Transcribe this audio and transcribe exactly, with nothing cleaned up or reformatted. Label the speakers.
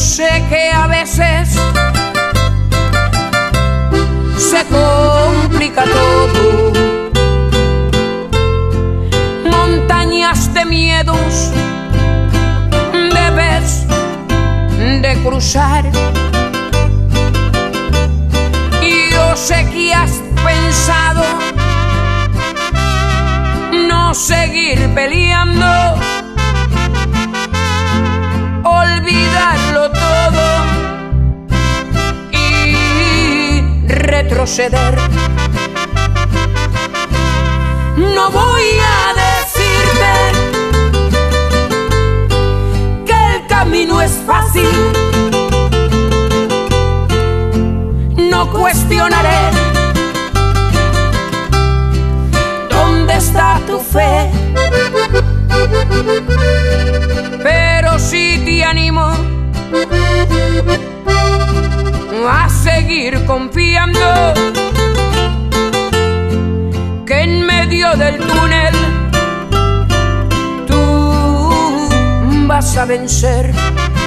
Speaker 1: sé que a veces se complica todo, montañas de miedos debes de cruzar. Y yo sé que has pensado no seguir peleando, olvidarlo todo y retroceder. No voy a decirte que el camino es fácil, no cuestionaré dónde está tu fe, pero sí te animo a seguir confiando que en medio del túnel tú vas a vencer.